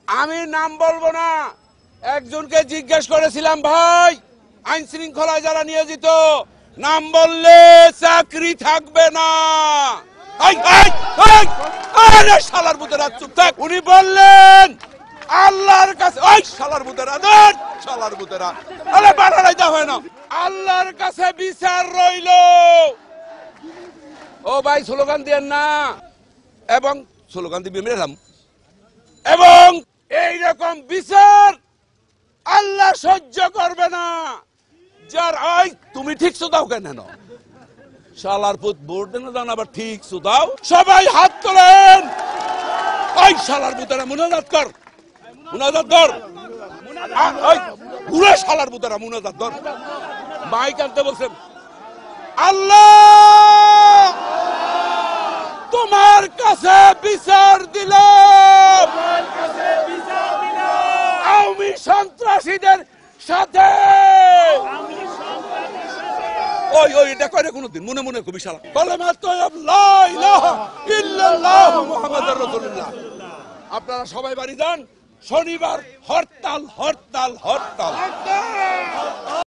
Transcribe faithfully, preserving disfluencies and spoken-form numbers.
আমি নাম বলবো না, একজনকে জিজ্ঞেস করেছিলাম, ভাই আইন শৃঙ্খলায় যারা নিয়োজিত নাম বললে চাকরি থাকবে না। শালার বুতেরা চুপ থাক। উনি বললেন আল্লাহর কাছে, ওই শালার বুতেরা দেন, শালার বুতেরা আরে বাড়াই দেওয়া হয় না, আল্লাহর কাছে বিচার রইল। ও ভাই স্লোগান দিয়েন না, এবং স্লোগান দিবি মেরাম, এবং এইরকম বিচার আল্লাহ সহ্য করবে না। যার ওই তুমি ঠিক দাও কেন শালার পুত ভোট দেন জান, আবার ঠিক দাও। সবাই হাত তোলেন। ওই শালার পুতেরা মুনাজাত কর, মুনাজাত কর, ওই পুরো শালার পুতেরা মুনাজাত কর। মাইক আনতে বলছেন, আল্লাহ তোমার কাছে বিচার দিলাম আওয়ামী সন্ত্রাসীদের সাথে। ওই ওই এটা করে কোনদিন মনে মনে কবি শালা কালেমা তাইয়্যিব লা ইলাহা ইল্লাল্লাহ মুহাম্মাদুর রাসূলুল্লাহ। আপনারা সবাই বাড়ি যান, শনিবার হরতাল হরতাল হরতাল।